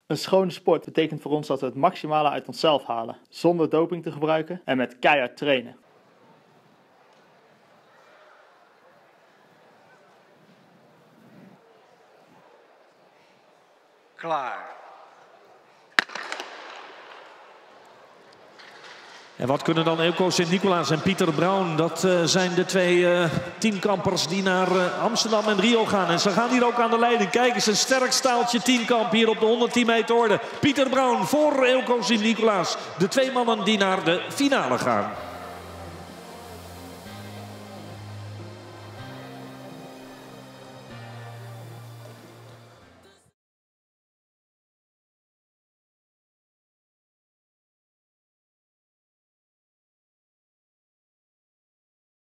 Een schone sport betekent voor ons dat we het maximale uit onszelf halen, zonder doping te gebruiken en met keihard trainen. Klaar. En wat kunnen dan Eelco Sint-Nicolaas en Pieter Brown? Dat zijn de twee tienkampers die naar Amsterdam en Rio gaan. En ze gaan hier ook aan de leiding. Kijk eens, een sterk staaltje tienkamp hier op de 110 meter orde. Pieter Brown voor Eelco Sint-Nicolaas. De twee mannen die naar de finale gaan.